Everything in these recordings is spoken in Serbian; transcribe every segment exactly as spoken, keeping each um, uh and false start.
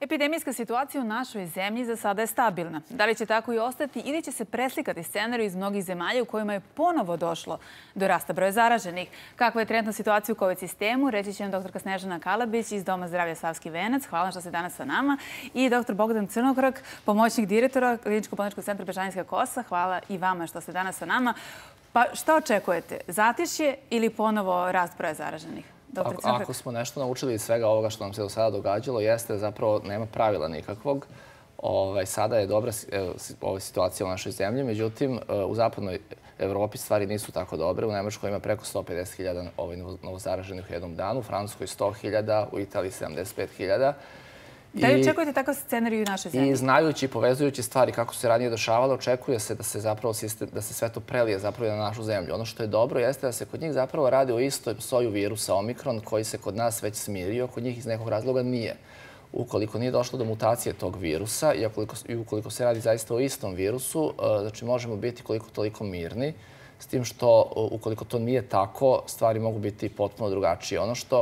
Epidemijska situacija u našoj zemlji za sada je stabilna. Da li će tako i ostati ili će se preslikati scenarij iz mnogih zemalja u kojima je ponovo došlo do rasta broja zaraženih? Kakva je trenutna situacija u kovid sistemu? Reći će nam doktorka Snežana Kalabić iz Doma zdravlja Savski Venac. Hvala što ste danas sa nama. I doktor Bogdan Crnokrak, pomoćnik direktora Kliničko-bolničkog centra Bežanijska Kosa. Hvala i vama što ste danas sa nama. Pa šta očekujete? Zatišje ili ponovo rast broja zaraženih? Ako smo nešto naučili iz svega ovoga što nam se do sada događalo, jeste da zapravo nema pravila nikakvog. Sada je dobra situacija u našoj zemlji, međutim, u zapadnoj Evropi stvari nisu tako dobre. U Nemačkoj ima preko sto pedeset hiljada novozaraženih u jednom danu, u Francuskoj sto hiljada, u Italiji sedamdeset pet hiljada. Da li očekujete takav scenarij u našoj zemlji? I znajući i povezujući stvari kako se ranije dešavalo, očekuje se da se zapravo da se sve to prelije zapravo na našu zemlju. Ono što je dobro jeste da se kod njih zapravo radi o istoj soju virusa Omikron koji se kod nas već smirio, kod njih iz nekog razloga nije. Ukoliko nije došlo do mutacije tog virusa i ukoliko se radi zaista o istom virusu, znači možemo biti koliko toliko mirni, s tim što ukoliko to nije tako, stvari mogu biti potpuno drugačije. Ono što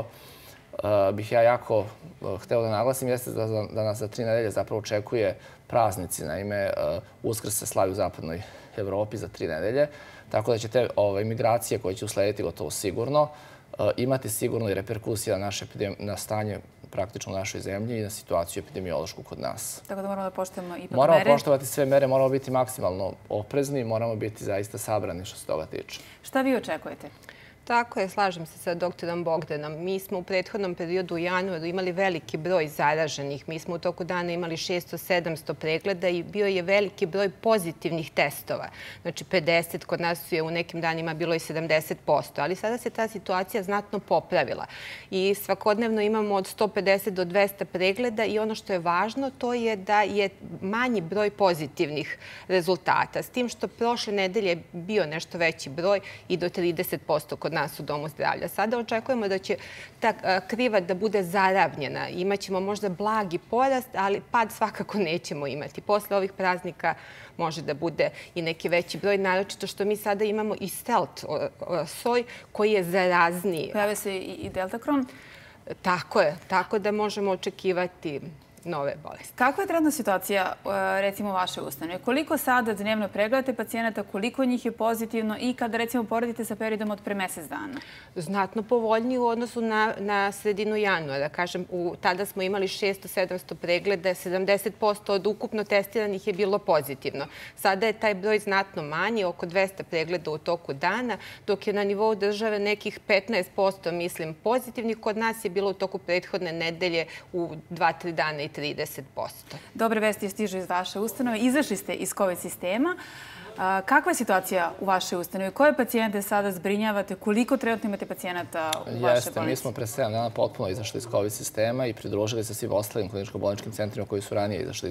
bih ja jako hteo da naglasim jeste da nas za tri nedelje zapravo očekuje praznici. Naime, Uskrs se slavi u zapadnoj Evropi za tri nedelje, tako da će te imigracije koje će uslediti gotovo sigurno imati sigurno i reperkusije na stanje praktično u našoj zemlji i na situaciju epidemiološku kod nas. Tako da moramo da poštujemo ipak mere. Moramo poštovati sve mere, moramo biti maksimalno oprezni i moramo biti zaista sabrani što se toga tiče. Šta vi očekujete? Tako je, slažem se sa doktorom Bogdanom. Mi smo u prethodnom periodu u januaru imali veliki broj zaraženih. Mi smo u toku dana imali šesto do sedamsto pregleda i bio je veliki broj pozitivnih testova. Znači pedeset, kod nas je u nekim danima bilo i sedamdeset posto. Ali sada se ta situacija znatno popravila. I svakodnevno imamo od sto pedeset do dvesta pregleda i ono što je važno to je da je manji broj pozitivnih rezultata. S tim što prošle nedelje bio nešto veći broj i do trideset posto kod nas u Domu zdravlja. Sada očekujemo da će ta kriva da bude zaravnjena. Imaćemo možda blagi porast, ali pad svakako nećemo imati. Posle ovih praznika može da bude i neki veći broj, naročito što mi sada imamo i stealth soj koji je zarazniji. Pojave se i deltakron? Tako je. Tako da možemo očekivati nove bolesti. Kakva je trenutna situacija, recimo, u vašoj ustanovi? Koliko sada dnevno pregledate pacijenata, koliko njih je pozitivno i kada, recimo, poredite sa periodom od pre mesec dana? Znatno povoljniji u odnosu na sredinu januara. Kažem, tada smo imali šesto do sedamsto pregleda, sedamdeset posto od ukupno testiranih je bilo pozitivno. Sada je taj broj znatno manji, oko dvesta pregleda u toku dana, dok je na nivou države nekih petnaest posto, mislim, pozitivnih. Kod nas je bilo u toku prethodne nedelje u dva do tri dana i trideset posto. Dobre vesti stižu iz vaše ustanove. Izašli ste iz kovid sistema. Kakva je situacija u vašoj ustanovi? Koje pacijente sada zbrinjavate? Koliko trenutno imate pacijenata u vašoj bolnici? Jeste, mi smo pre sedam dana potpuno izašli iz kovid sistema i pridružili se svim ostalim kliničko-bolničkim centrima koji su ranije izašli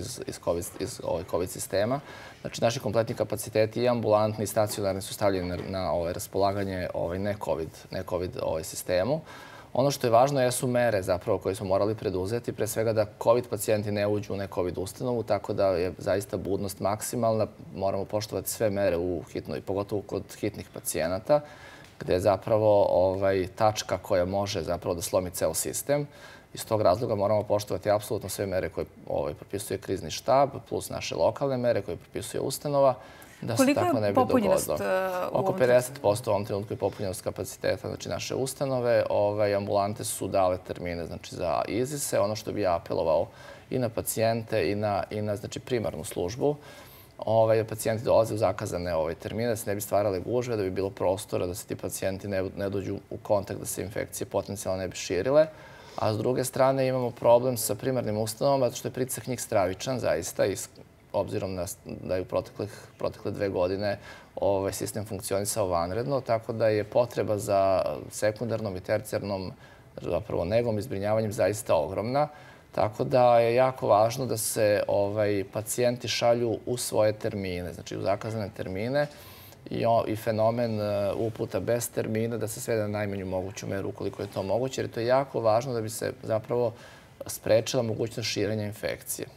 iz kovid sistema. Znači, naši kompletni kapaciteti i ambulantni i stacionarni su stavljeni na raspolaganje ne kovid sistemu. Ono što je važno jesu mere zapravo koje smo morali preduzeti, pre svega da kovid pacijenti ne uđu u ne kovid ustanovu, tako da je zaista budnost maksimalna. Moramo poštovati sve mere u hitnoj, pogotovo kod hitnih pacijenata, gde je zapravo tačka koja može zapravo da slomi ceo sistem. Iz tog razloga moramo poštovati apsolutno sve mere koje propisuje krizni štab, plus naše lokalne mere koje propisuje ustanova, da se tako ne bi dogodilo. Oko pedeset posto u ovom trenutku je popunjenost kapaciteta naše ustanove. Ambulante su dale termine za izise. Ono što bi ja apelovao i na pacijente i na primarnu službu, pacijenti dolaze u zakazane termine, da se ne bi stvarale gužve, da bi bilo prostora da se ti pacijenti ne dođu u kontakt, da se infekcije potencijalno ne bi širile. A s druge strane imamo problem sa primarnim ustanovama, zato što je pritisak njih stravičan, zaista, obzirom da je u protekle dve godine sistem funkcionisao vanredno, tako da je potreba za sekundarnom i tercijarnom zapravo negom i zbrinjavanjem zaista ogromna. Tako da je jako važno da se pacijenti šalju u svoje termine, znači u zakazane termine i fenomen uputa bez termina da se svede na najmanju moguću meru ukoliko je to moguće, jer to je jako važno da bi se zapravo sprečila mogućnost širenja infekcije.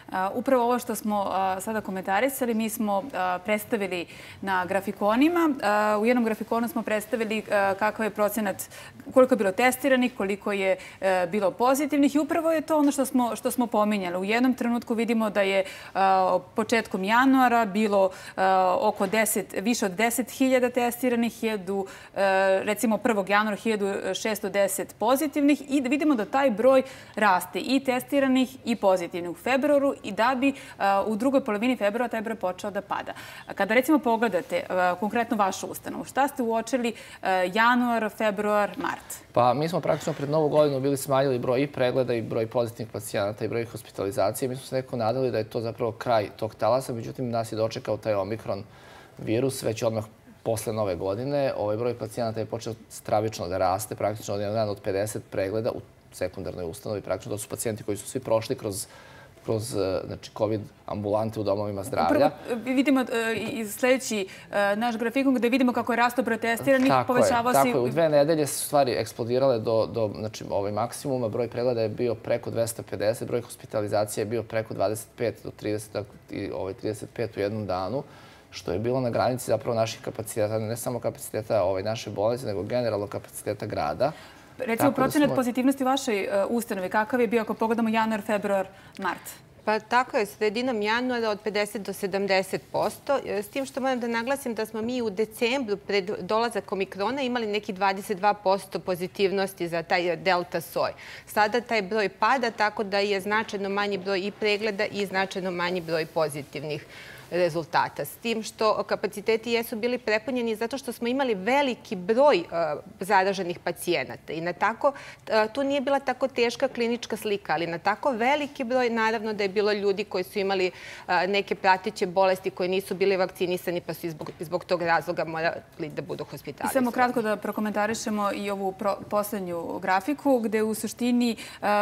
Upravo ovo što smo sada komentarisali, mi smo predstavili na grafikonima. U jednom grafikonu smo predstavili kakav je procenat, koliko je bilo testiranih, koliko je bilo pozitivnih i upravo je to ono što smo, što smo pominjali. U jednom trenutku vidimo da je početkom januara bilo oko deset, više od deset hiljada testiranih, hiljadu, recimo prvog januara hiljadu šesto deset pozitivnih i da vidimo da taj broj raste i testiranih i pozitivnih u februaru i da bi u drugoj polovini februara taj broj počeo da pada. Kada recimo pogledate konkretno vašu ustanovu, šta ste uočili januar, februar, mart? Pa mi smo praktično pred novu godinu bili smanjili broj i pregleda i broj pozitivnih pacijenata i broj hospitalizacije. Mi smo se neko nadali da je to zapravo kraj tog talasa, međutim nas je dočekao taj omikron virus već odmah posle nove godine. Ovaj broj pacijenata je počeo stravično da raste, praktično od jedan od pedeset pregleda u sekundarnoj ustanovi. Praktično to su pacijenti koji su svi prošli kroz kroz znači, COVID ambulante u domovima zdravlja. Upravo vidimo i sljedeći naš grafikon gde vidimo kako je rastao broj testiranih, povećavao se... Tako je, u dve nedelje su stvari eksplodirale do, do znači, ovaj maksimuma. Broj pregleda je bio preko dvesta pedeset, broj hospitalizacije je bio preko dvadeset pet do trideset, i ovaj, trideset pet u jednom danu, što je bilo na granici zapravo naših kapaciteta, ne samo kapaciteta ovaj, naše bolnice, nego generalno kapaciteta grada. Recimo, procenat pozitivnosti u vašoj ustanovi, kakav je bio ako pogledamo januar, februar, mart? Pa tako je, sredinom januara od pedeset do sedamdeset posto. S tim što moram da naglasim da smo mi u decembru pred dolazak omikrona imali neki dvadeset dva posto pozitivnosti za taj delta soj. Sada taj broj pada, tako da je značajno manji broj i pregleda i značajno manji broj pozitivnih rezultata. S tim što kapaciteti jesu bili prepunjeni zato što smo imali veliki broj zaraženih pacijenata. I na tako, tu nije bila tako teška klinička slika, ali na tako veliki broj, naravno da je bilo ljudi koji su imali neke prateće bolesti koje nisu bili vakcinisani, pa su zbog, zbog tog razloga morali da budu hospitalizovani. I samo kratko da prokomentarišemo i ovu poslednju grafiku, gde u suštini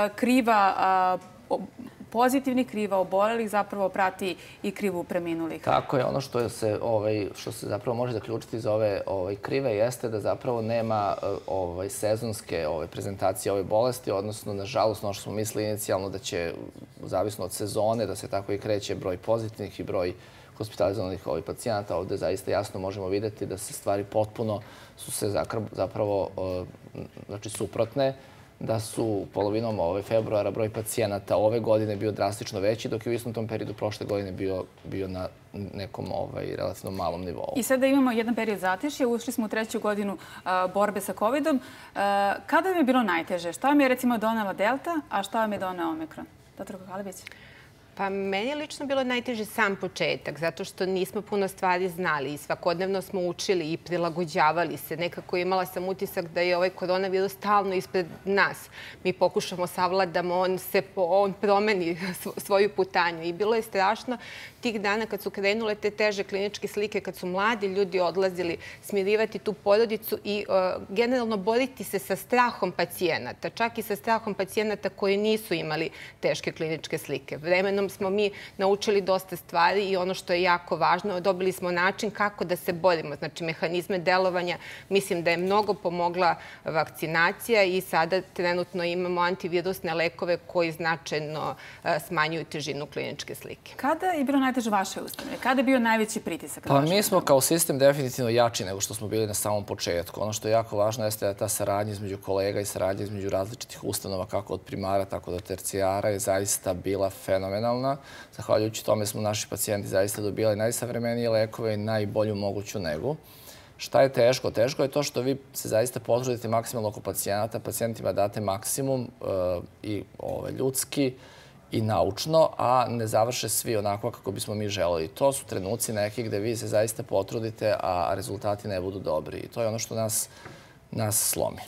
kriva pozitivnih, kriva obolelih zapravo prati i krivu preminulih. Tako je. Ono što se, ovaj, što se zapravo može zaključiti iz ove ovaj, krive jeste da zapravo nema ovaj, sezonske ovaj, prezentacije ove bolesti, odnosno, nažalost, ono što smo mislili inicijalno da će, zavisno od sezone, da se tako i kreće broj pozitivnih i broj hospitalizovanih ovih pacijenata. Ovde zaista jasno možemo vidjeti da se stvari potpuno su se zapravo znači, suprotne, da su polovinom ove februara broj pacijenata ove godine bio drastično veći, dok je u istom tom periodu prošle godine bio, bio na nekom ovaj, relativno malom nivou. I sada imamo jedan period zatišja, ušli smo u treću godinu a, borbe sa covidom. A, kada vam je bilo najteže? Šta vam je recimo donela Delta, a šta vam je doneo Omikron? Doktor Kokalibić? Pa meni je lično bilo najteže sam početak, zato što nismo puno stvari znali i svakodnevno smo učili i prilagođavali se. Nekako imala sam utisak da je ovaj koronavirus stalno ispred nas. Mi pokušamo savladamo, on, se, on promeni svoju putanju. I bilo je strašno tih dana kad su krenule te teže kliničke slike, kad su mladi ljudi odlazili smirivati tu porodicu i uh, generalno boriti se sa strahom pacijenata, čak i sa strahom pacijenata koji nisu imali teške kliničke slike. Vremenom smo mi naučili dosta stvari i ono što je jako važno, dobili smo način kako da se borimo, znači mehanizme delovanja. Mislim da je mnogo pomogla vakcinacija i sada trenutno imamo antivirusne lekove koji značajno smanjuju težinu kliničke slike. Kada je bilo najteže vaše ustanove? Kada je bio najveći pritisak? Pa mi smo kao sistem definitivno jači nego što smo bili na samom početku. Ono što je jako važno jeste da ta saradnja između kolega i saradnja između različitih ustanova, kako od primara, tako do tercijara, je zaista bila fenomenalna. Zahvaljujući tome smo naši pacijenti zaista dobijali najsavremenije lekove i najbolju moguću negu. Šta je teško? Teško je to što vi se zaista potrudite maksimalno oko pacijenata, pacijentima date maksimum uh, i ove, ljudski i naučno, a ne završe svi onako kako bismo mi želeli. To su trenuci neki gde vi se zaista potrudite, a rezultati ne budu dobri. I to je ono što nas, nas slomi.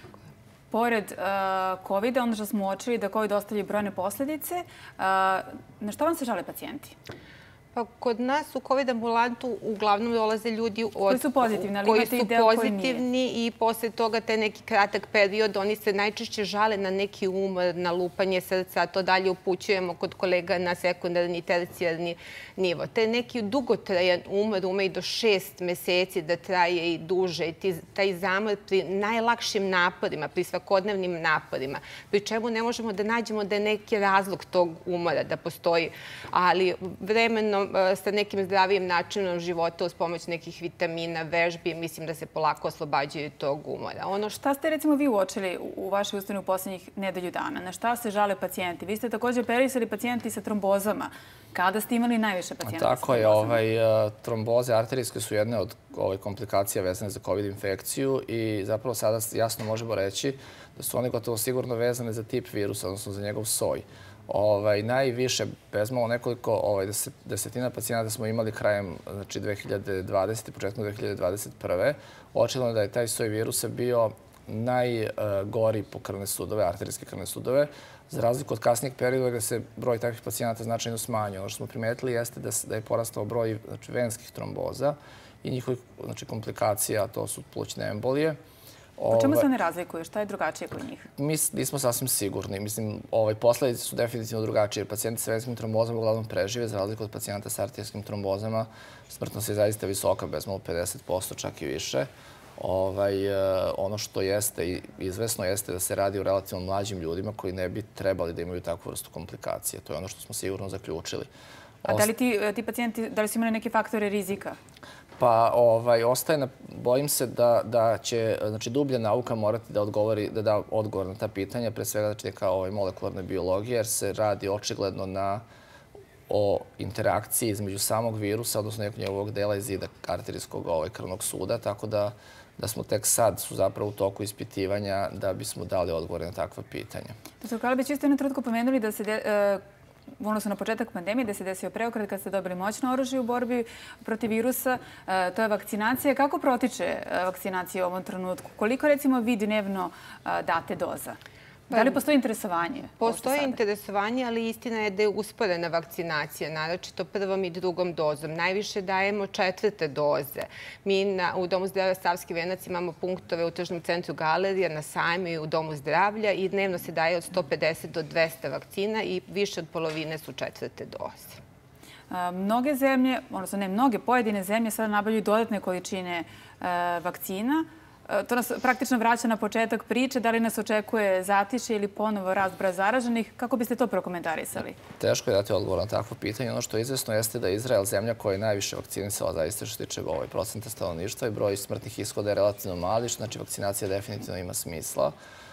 Pored uh, covida, ono što smo uočili da COVID ostavlja brojne posljedice, uh, na što vam se žale pacijenti? Pa kod nas u COVID ambulantu uglavnom dolaze ljudi od, koji su pozitivni, ali koji imate su i deo koji pozitivni nije. I posle toga te neki kratak period, oni se najčešće žale na neki umor, na lupanje srca, to dalje upućujemo kod kolega na sekundarni i tercijarni nivo. Te neki dugotrajan umor ume i do šest meseci da traje i duže. I taj zamor pri najlakšim naporima, pri svakodnevnim naporima, pri čemu ne možemo da nađemo da je neki razlog tog umora da postoji, ali vremenom sa nekim zdravijim načinom života uz pomoć nekih vitamina, vežbi, mislim da se polako oslobađaju tog umora. Ono šta ste recimo vi uočili u vašoj ustanovi u poslednjih nedelju dana? Na šta se žale pacijenti? Vi ste također operisali pacijenti sa trombozama. Kada ste imali najviše pacijenta sa trombozama? Tako je. Tromboze arterijske su jedne od komplikacija vezane za COVID infekciju i zapravo sada jasno možemo reći da su one gotovo sigurno vezane za tip virusa, odnosno za njegov soj. Najviše, bez malo nekoliko desetina pacijenata smo imali krajem dve hiljade dvadesete. početkom dve hiljade dvadeset prve. Očigledno da je taj soj virusa bio najgori po krvne sudove, arterijske krvne sudove, za razliku od kasnijeg perioda gde se broj takvih pacijenata značajno smanjio. Ono što smo primetili jeste da je porastao broj venskih tromboza i njihovih komplikacija, a to su plućne embolije. Po čemu se one razlikuju? Šta je drugačije kod njih? Mi nismo sasvim sigurni. Mislim, posledice su definitivno drugačije. Pacijenti sa venskim trombozama uglavnom prežive, za razliku od pacijenta sa arterijskim trombozama. Smrtnost je zaista visoka, bez malo pedeset posto, čak i više. Ono što jeste izvesno jeste da se radi o relativno mlađim ljudima koji ne bi trebali da imaju takvu vrstu komplikacije. To je ono što smo sigurno zaključili. A da li ti pacijenti, da li su imali neke faktore rizika? Pa ostaje, bojim se da će dublja nauka morati da odgovori, da da odgovor na ta pitanja, pre svega kao molekularne biologije, jer se radi očigledno o interakciji između samog virusa, odnosno nekog njegovog dela i zida arterijskog krvnog suda, tako da smo tek sad su zapravo u toku ispitivanja da bismo dali odgovore na takva pitanja. Doktor Kalabić, vi ste jednu trenutku pomenuli da se u odnosu na početak pandemije, da se desio preokret kad ste dobili moćno oružje u borbi protiv virusa. To je vakcinacija. Kako protiče vakcinacija u ovom trenutku? Koliko, recimo, vi dnevno date doza? Da li postoji interesovanje? Postoji interesovanje, ali istina je da je usporena vakcinacija, naročito prvom i drugom dozom. Najviše dajemo četvrte doze. Mi u Domu zdravlja Savski venac imamo punktove u tržnom centru Galerija, na sajmu i u Domu zdravlja i dnevno se daje od sto pedeset do dvesta vakcina i više od polovine su četvrte doze. Mnoge zemlje, odnosno ne mnoge, pojedine zemlje sada nabavljaju dodatne količine vakcina. To nas praktično vraća na početak priče. Da li nas očekuje zatišje ili ponovo rast broja zaraženih? Kako biste to prokomentarisali? Teško je dati odgovor na takvo pitanje. Ono što je izvesno jeste da je Izrael zemlja koja je najviše vakcinisala zaista što tiče procenta stanovništva i broj smrtnih ishoda je relativno mali, što znači vakcinacija definitivno ima smisla.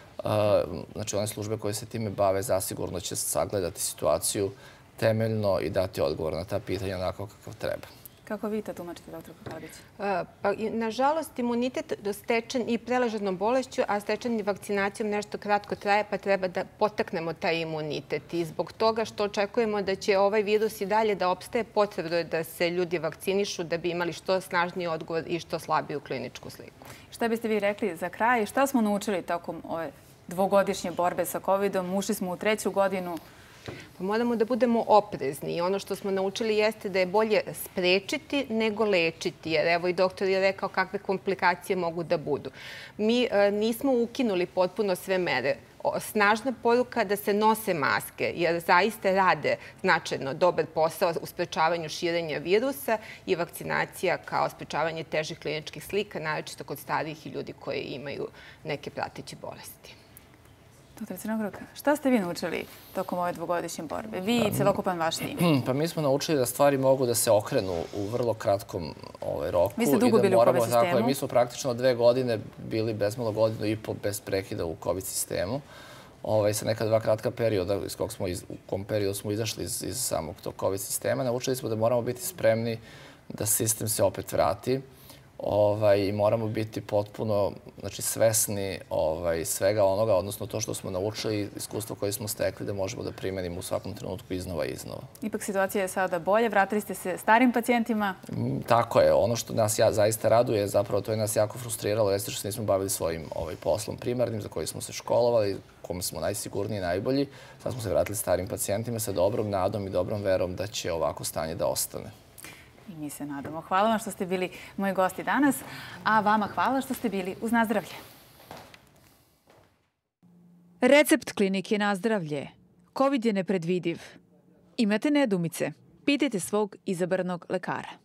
Znači one službe koje se time bave zasigurno će sagledati situaciju temeljno i dati odgovor na ta pitanja onako kakav treba. Kako vi to tumačite, doktor Kalabić? Nažalost, imunitet stečen i preležanom bolešću, a stečen i vakcinacijom nešto kratko traje, pa treba da potaknemo taj imunitet. I zbog toga što očekujemo da će ovaj virus i dalje da opstaje, potrebno je da se ljudi vakcinišu da bi imali što snažniji odgovor i što slabiju kliničku sliku. Šta biste vi rekli za kraj? Šta smo naučili tokom ove dvogodišnje borbe sa kovidom? Ušli smo u treću godinu. Moramo da budemo oprezni i ono što smo naučili jeste da je bolje sprečiti nego lečiti, jer evo i doktor je rekao kakve komplikacije mogu da budu. Mi nismo ukinuli potpuno sve mere. Snažna poruka da se nose maske, jer zaista rade značajno dobar posao u sprečavanju širenja virusa i vakcinacija kao sprečavanje težih kliničkih slika, naročito kod starijih i ljudi koji imaju neke prateće bolesti. Doktor Crnogorka, šta ste vi naučili tokom ove dvogodišnje borbe? Vi i celokupan vaš tim? Pa mi smo naučili da stvari mogu da se okrenu u vrlo kratkom roku. Vi ste dugo bili u COVID sistemu? Mi smo praktično dve godine bili bezmalo godinu i po bez prekida u COVID sistemu. Sa neka dva kratka perioda, u kom periodu smo izašli iz samog tog COVID sistema. Naučili smo da moramo biti spremni da sistem se opet vrati. I moramo biti potpuno svesni svega onoga, odnosno to što smo naučili, iskustvo koje smo stekli da možemo da primenimo u svakom trenutku iznova i iznova. Ipak situacija je sada bolje. Vratili ste se starim pacijentima? Tako je. Ono što nas zaista raduje, zapravo to je nas jako frustriralo, jeste što se nismo bavili svojim poslom primarnim za koji smo se školovali, kom smo najsigurniji i najbolji. Sad smo se vratili starim pacijentima sa dobrom nadom i dobrom verom da će ovako stanje da ostane. I mi se nadamo. Hvala vam što ste bili moji gosti danas, a vama hvala što ste bili uz Nazdravlje. Recept klinike Nazdravlje. Kovid je nepredvidiv. Imate nedoumice? Pitajte svog izabranog lekara.